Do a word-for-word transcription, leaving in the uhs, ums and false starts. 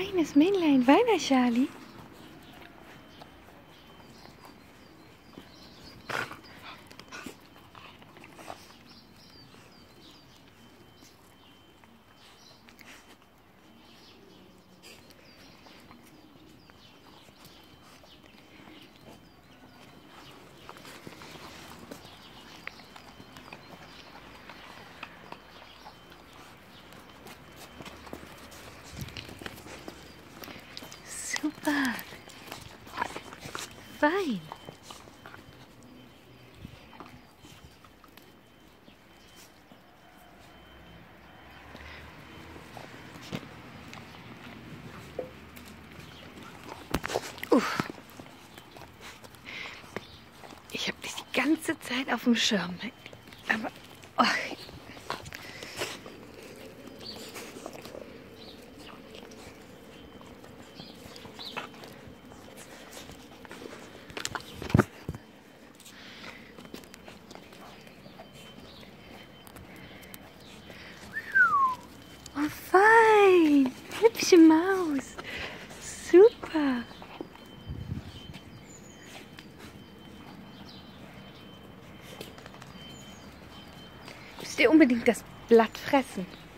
Kleines Männlein, Weiner, Charlie. Super. Fein. Uff. Ich habe dich die ganze Zeit auf dem Schirm. Aber... Oh. Oh, fein. Hübsche Maus. Super. Müsst ihr unbedingt das Blatt fressen.